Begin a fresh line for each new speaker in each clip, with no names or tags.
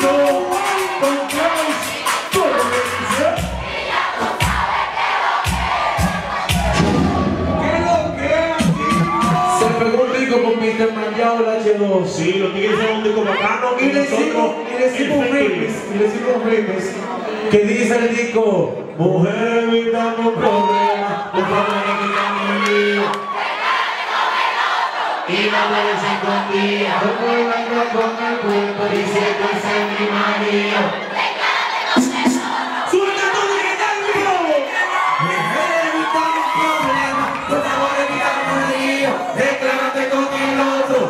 Sí, los tigres son un disco bacano
y le hicimos un remix que dice el disco: mujeres evitamos problemas, por favor evitamos el lío. Y vámonos escondidas, como bailando con el cuerpo, diciendo ese es mi marido. ¡Suelta todo y que tal mío! Mujeres evitamos problemas, por favor evitamos el lío. Declárate con el otro.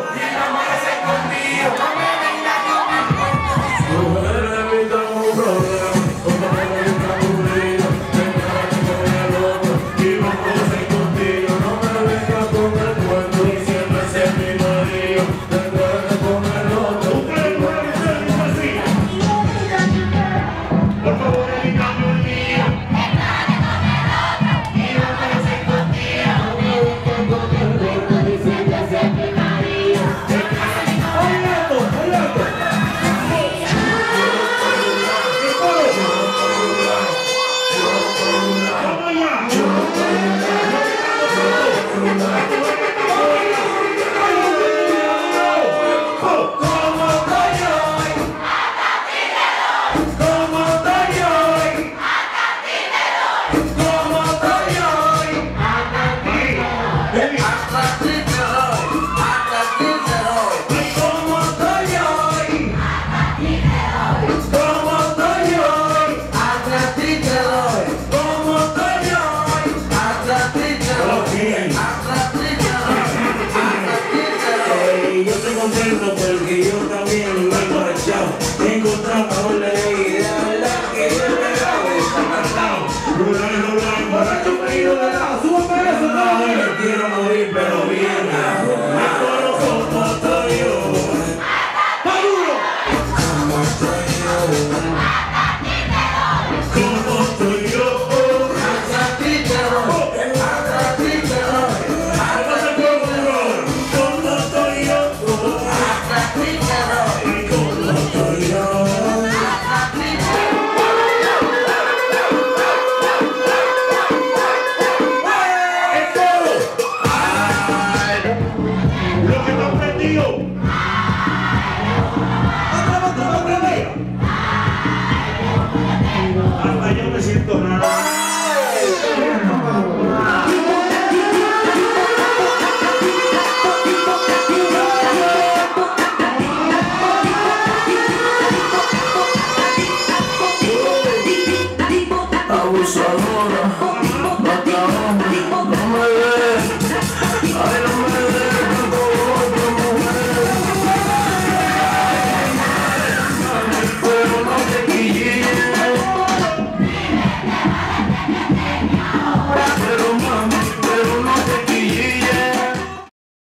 Porque yo también me he marchado, encontraba una idea, la que yo me grabo está cantado. Borracho me he ido de lado, súbame eso, no me quiero morir, pero